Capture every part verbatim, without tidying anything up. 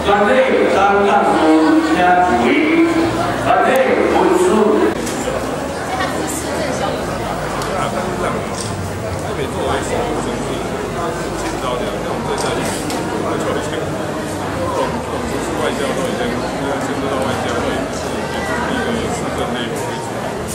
团队张亮书加为团队文书。 台北作为首都城市，它是建造的，像我们在这里，我们以前总总知识外交都已经，呃，牵涉到外交都已经是以一个市政内容为主。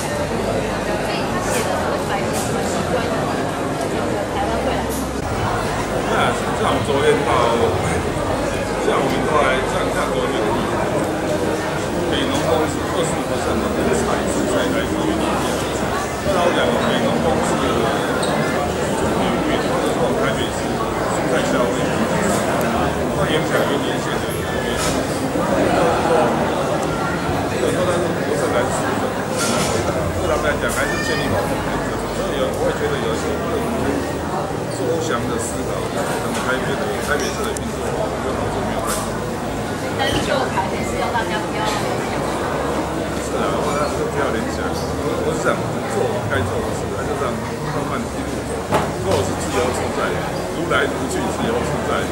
那像昨天到，像我们后来像像昨天，北农公司二十五%的这个产是在来自于里面，那我讲北农公司的营运或者说台北市蔬菜消费，会影响于年线的营运，就是说，有时候它是不是来吃的，对他们来讲还是建立好的原则，所以有我也觉得有一些周详的思考，可能台北的台北市的运作有好处没有坏处。 但是就还是要大家不要联想。 是啊，大家都不要联想，我是想做该做的事，还是让慢慢一路走。做是自由自在，如来如去，自由自在。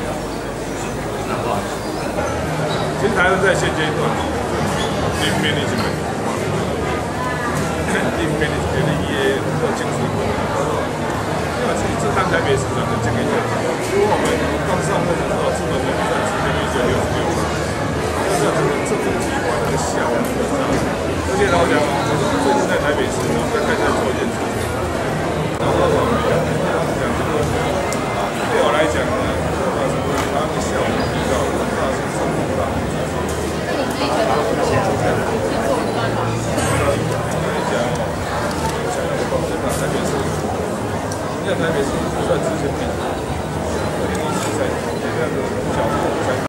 其实台湾在现阶段，team management， team management 的也做精神管理。因为这趟台北市长的这个月，如果我们刚上任的时候，资本的占持比例就六十六%，那这个政府机关那个效率很差。而且老讲，我们最近在台北市，我们在开始做一件事情，然后我们讲这个，对我来讲呢，它的效率比较大，是政府大。 那你自己觉得是做不到吗？ 来讲，我想要帮助台北市。在台北市算之前比